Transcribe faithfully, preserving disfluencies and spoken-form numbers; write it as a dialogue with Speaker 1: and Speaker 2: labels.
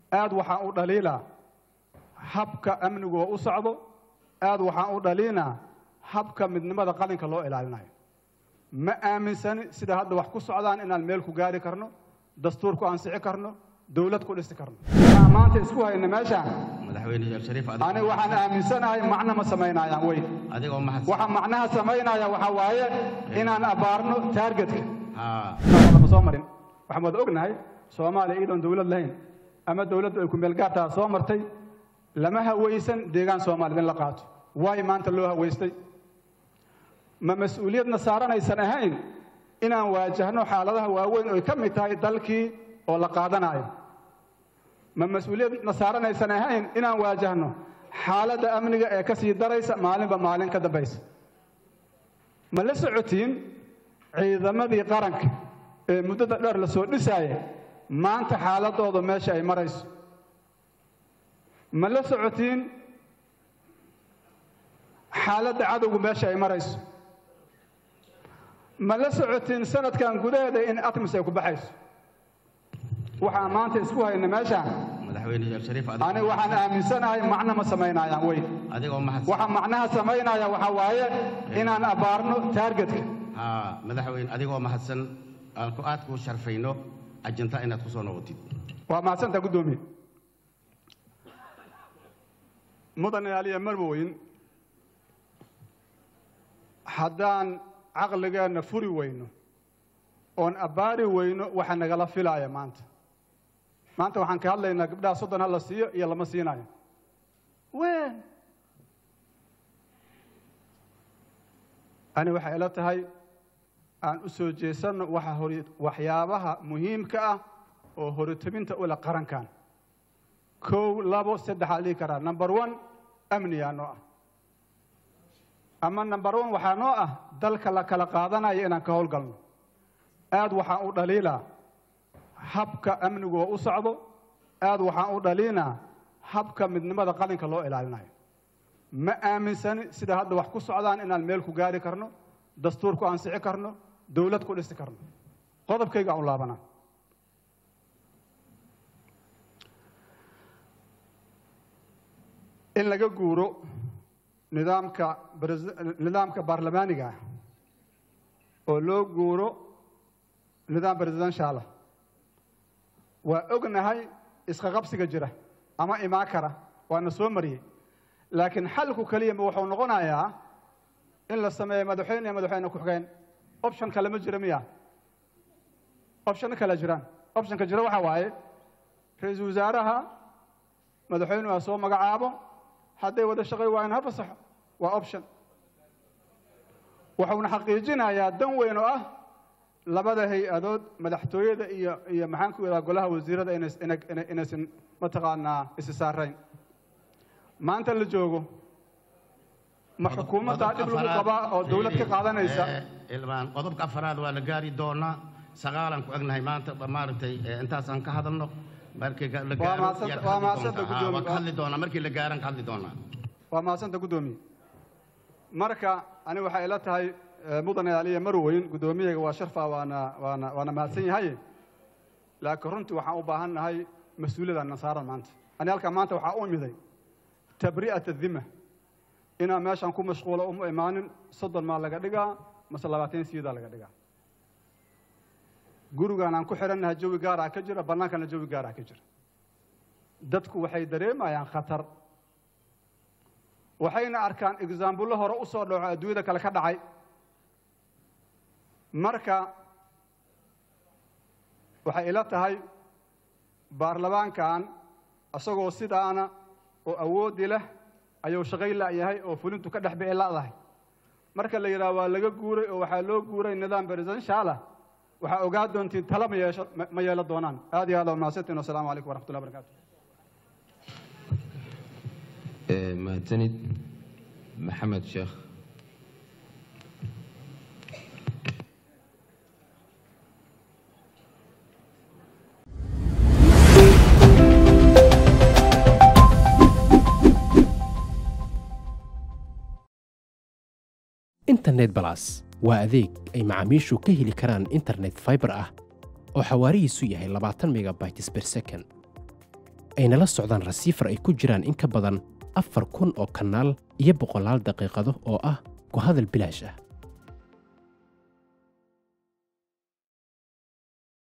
Speaker 1: aad waxaan u dhaliilaa habka amnigu u socdo aad waxaan u dhaliinaa habka midnimada qalinka loo ilaalinayo ma aaminsani sida hadda wax ku socdaan inaan meel ku gaari karno dastuur ku ansixi karno dawlad ku dhisi karno maanta isku hayna meeshaan
Speaker 2: madaxweyne Sheekh Shariif
Speaker 1: ani waxaan aaminsanahay macna ma sameynayaan way
Speaker 2: adigoo mahadsan
Speaker 1: waxa macnaha sameynaya waxa waaye inaan abaarno targetka
Speaker 2: haa
Speaker 1: ma soo marin waxaan ognahay Soomaaliya iidan dawlad lahayn ama dawladdu ay ku meel gaartaa soo martay lama hawaysan deegaan Soomaaliyeed la qaato way maanta loo hawaystay ma mas'uuliyadna saaranaysan ahayn inaan waajahno xaaladaha waaweyn oo ka mid tahay dalkii oo la qaadanayo ma mas'uuliyadna saaranaysan ahayn inaan waajahno xaaladda amniga ee ka sii daraysa maalinba maalin ka dambaysa ma la socotiin ciidamadii qaranka ee muddada dheer la soo dhisayay maanta xaaladoodu meesha ay marayso ma la socotiin xaaladda cadowgu meesha ay marayso ma la socotiin sanadkan gudaheeda in atmis ay ku baxayso waxaan maanta isku hayna meeshaan
Speaker 2: madaxweyne Sheekh Shariif
Speaker 1: ani waxaan aaminsanahay macna ma sameynayaan way
Speaker 2: adigoo mahadsan
Speaker 1: waxa macnaha sameynaya waxa waaye inaan abaarno targetka
Speaker 2: haa madaxweyne adigoo mahadsan aan ku aad ku sharfayno ajinta inaad ku soo noqotid
Speaker 1: waa mahadsantahay gudoomiye mudane aliya marweyn haddaan caqligeena furi weyno oon abaari weyno waxa nagala filaya maanta maanta waxaan ka hadlaynaa gabdhaha soddon hal la siiyo iyo lama siinayo ween ani waxay ila tahay aan u soo jeesanno waxa hori waxyaabaha muhiimka ah oo horitabinta ula qarankan kow labo saddex aan dhihi karaa number one amniyaa noo ah ama number one waxaa noo ah dalka la kala qaadanayo inaan ka howlgalno aad waxaan u dhaliilaa habka amnigu u socdo aad waxaan u dhaliinaa habka midnimada qalinka loo ilaalinayo ma aaminsani sida hadda wax ku socdaan inaan meel ku gaari karno dastuur ku ansixi karno dawlad ku dhisi karno qodobkayga aan u laabanaa in laga guuro nidaamka nidaamka baarlamaaniga oo loo guuro nidaam presidential waa ognahay iska qabsiga jira ama imaa kara waana soo mariyay laakiin xalku kaliya ma wuxuu noqonayaa in la sameeyo madaxweyne iyo madaxweyne ku xigeen option kale ma jira miya option kale jiraan option ka jira waxa waaye ra'iisul wasaaraha madaxweynuhu waa soo magacaabo hadday wada shaqay waayeen ha fasaxo waa option waxauna xaqiijinayaa dan weyn oo ah labada hay-adood madaxtooyada iyo iyo maxaan ku yidhaha golaha wasiirada inaysan mataqaanaa isi saarayn maanta la joogo ma xukuumadda dhib lagu qabaa oo dawlad ka qaadanaysa
Speaker 2: ilmaan qodobka afraad waa la gaari doonaa sagaalan ku egnahay maanta maaragtay intaasaan ka hadalno markii la gaaro
Speaker 1: waa maasanta gudoomiye
Speaker 2: waa ka hadli doonaa markii la gaaran ka hadli doonaa
Speaker 1: waa maasanta gudoomiye marka ani waxay ila tahay mudane aliya marweyn gudoomiyayga waa sharfa waana waana waana mahadsan yahay laakiin runtii waxaan u baahannahay mas-uuliyadda nasaaran maanta ani halka maanta waxaa u imiday tabri'at adhima inaan meeshaan ku mashquulo uma imaanin soddon maa laga dhigaa mase labaatan siyadaa laga dhigaa gurigaan aan ku xirannahay jawi gaaraa ka jira bannaankana jawi gaaraa ka jira dadku waxay dareemayaan khatar waxayna arkaan exaambullo hore u soo dhaco adduunyada kale ka dhacay marka waxay ila tahay baarlamaankan asagoo sidaana oo awoodi leh ayuu shaqay la'yahay oo fulintu ka dhex bixi la'dahay marka la yidhaha waa laga guuray oo waxaa loo guuray nidaam presidential ah waxaa ogaa doontiin tala ma yeesho ma yeelo doonaan aad iyo aad waa mahadsantiin wasalaamu calaykum waraxmatullahi wabarakaatu
Speaker 3: mahadsanid maxamed sheekh
Speaker 4: internet balas waa adeeg ay macaamiishu ka heli karaan internet fiber ah oo xawaarihiisu yahay labaatan megabytes per second ayna la socdaan rasiifar ay ku jiraan in ka badan afar kun oo kanaal iyo boqolaal daqiiqado oo ah ku hadal bilaash ah.